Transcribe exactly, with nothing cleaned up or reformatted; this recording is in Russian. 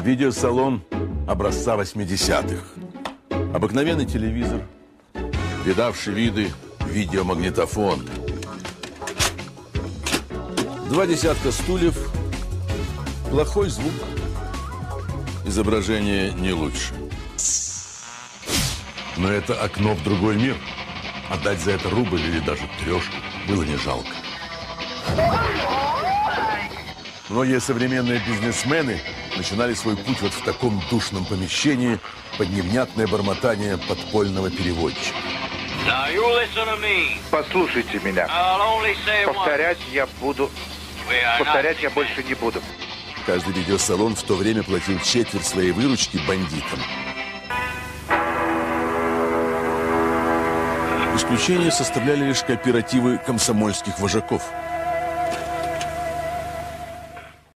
Видеосалон образца восьмидесятых. Обыкновенный телевизор, видавший виды видеомагнитофон. Два десятка стульев, плохой звук, изображение не лучше. Но это окно в другой мир. Отдать за это рубль или даже трешку было не жалко. Многие современные бизнесмены начинали свой путь вот в таком душном помещении под невнятное бормотание подпольного переводчика. Послушайте меня. Повторять я буду. Повторять я больше не буду. Каждый видеосалон в то время платил четверть своей выручки бандитам. Исключение составляли лишь кооперативы комсомольских вожаков.